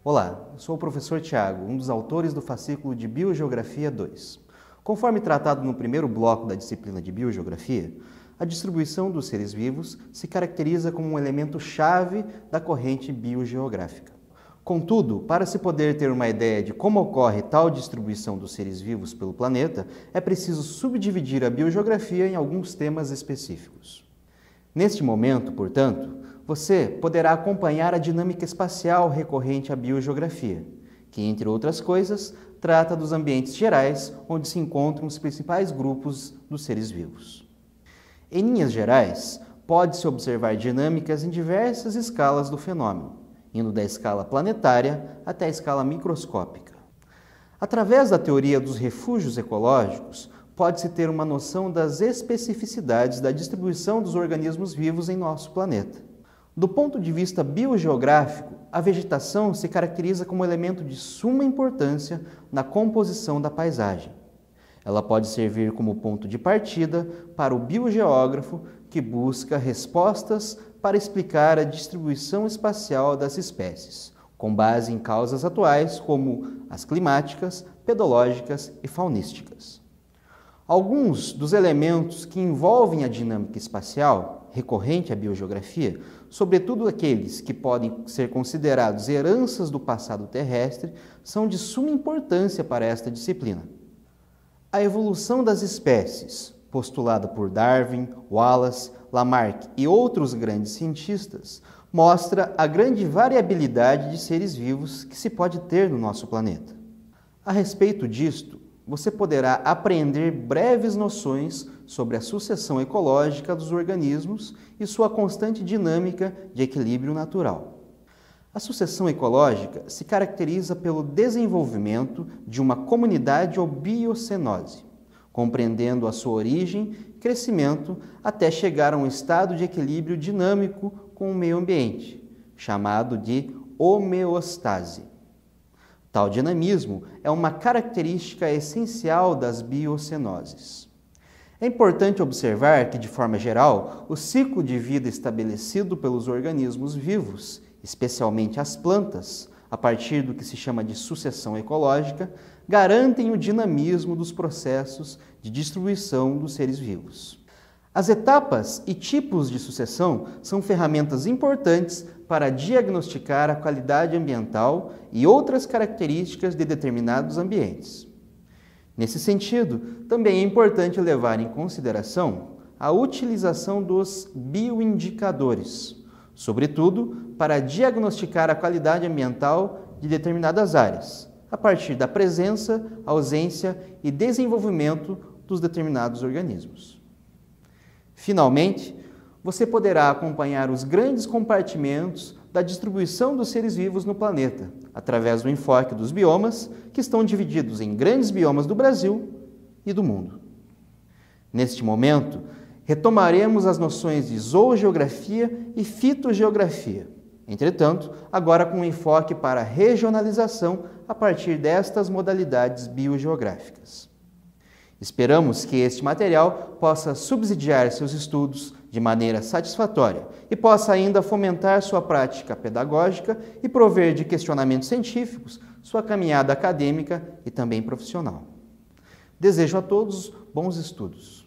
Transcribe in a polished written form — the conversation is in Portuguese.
Olá, eu sou o professor Tiago, um dos autores do fascículo de Biogeografia 2. Conforme tratado no primeiro bloco da disciplina de Biogeografia, a distribuição dos seres vivos se caracteriza como um elemento-chave da corrente biogeográfica. Contudo, para se poder ter uma ideia de como ocorre tal distribuição dos seres vivos pelo planeta, é preciso subdividir a biogeografia em alguns temas específicos. Neste momento, portanto, você poderá acompanhar a dinâmica espacial recorrente à biogeografia, que, entre outras coisas, trata dos ambientes gerais onde se encontram os principais grupos dos seres vivos. Em linhas gerais, pode-se observar dinâmicas em diversas escalas do fenômeno, indo da escala planetária até a escala microscópica. Através da teoria dos refúgios ecológicos, pode-se ter uma noção das especificidades da distribuição dos organismos vivos em nosso planeta. Do ponto de vista biogeográfico, a vegetação se caracteriza como elemento de suma importância na composição da paisagem. Ela pode servir como ponto de partida para o biogeógrafo que busca respostas para explicar a distribuição espacial das espécies, com base em causas atuais como as climáticas, pedológicas e faunísticas. Alguns dos elementos que envolvem a dinâmica espacial recorrente à biogeografia, sobretudo aqueles que podem ser considerados heranças do passado terrestre, são de suma importância para esta disciplina. A evolução das espécies, postulada por Darwin, Wallace, Lamarck e outros grandes cientistas, mostra a grande variabilidade de seres vivos que se pode ter no nosso planeta. A respeito disto, você poderá aprender breves noções sobre a sucessão ecológica dos organismos e sua constante dinâmica de equilíbrio natural. A sucessão ecológica se caracteriza pelo desenvolvimento de uma comunidade ou biocenose, compreendendo a sua origem e crescimento até chegar a um estado de equilíbrio dinâmico com o meio ambiente, chamado de homeostase. Tal dinamismo é uma característica essencial das biocenoses. É importante observar que, de forma geral, o ciclo de vida estabelecido pelos organismos vivos, especialmente as plantas, a partir do que se chama de sucessão ecológica, garantem o dinamismo dos processos de distribuição dos seres vivos. As etapas e tipos de sucessão são ferramentas importantes para diagnosticar a qualidade ambiental e outras características de determinados ambientes. Nesse sentido, também é importante levar em consideração a utilização dos bioindicadores, sobretudo para diagnosticar a qualidade ambiental de determinadas áreas, a partir da presença, ausência e desenvolvimento dos determinados organismos. Finalmente, você poderá acompanhar os grandes compartimentos da distribuição dos seres vivos no planeta, através do enfoque dos biomas, que estão divididos em grandes biomas do Brasil e do mundo. Neste momento, retomaremos as noções de zoogeografia e fitogeografia. Entretanto, agora com um enfoque para a regionalização a partir destas modalidades biogeográficas. Esperamos que este material possa subsidiar seus estudos de maneira satisfatória e possa ainda fomentar sua prática pedagógica e prover de questionamentos científicos sua caminhada acadêmica e também profissional. Desejo a todos bons estudos.